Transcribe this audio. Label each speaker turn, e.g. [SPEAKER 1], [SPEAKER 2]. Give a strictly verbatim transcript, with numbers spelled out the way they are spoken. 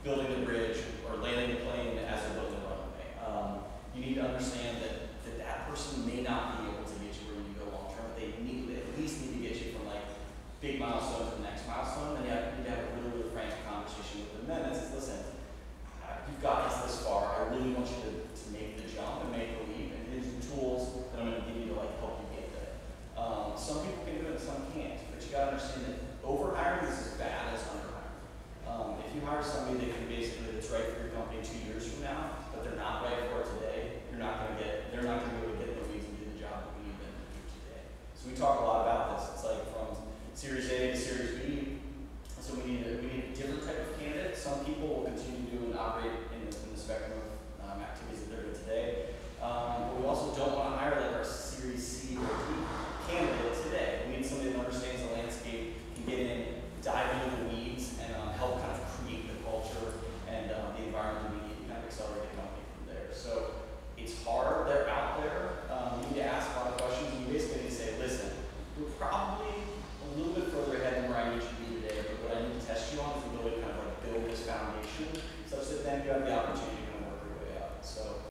[SPEAKER 1] building the bridge or landing the plane as they're building the runway. Um, you need to understand that, that that person may not be able to get you where you need to go long term, but they need they at least need to get you from like big milestone to the next milestone, and you have, you need to have a really, really frank conversation with them. Then that says, listen, uh, you've gotten us this far. I really want you to, to make the jump and make the leap, and here's the tools that I'm going to give you to like help you get there. Um, some people can do it, and some can't. But you got to understand that overhiring is as bad as underhiring. Um, if you hire somebody that can basically that's right for your company two years from now, but they're not right for it today, you're not going to get. They're not going to be able to get in the weeds and do the job that we need them to do today. So we talk a lot about this. It's like from Series A to Series B. So we need a, we need a different type of candidate. Some people will continue to do and operate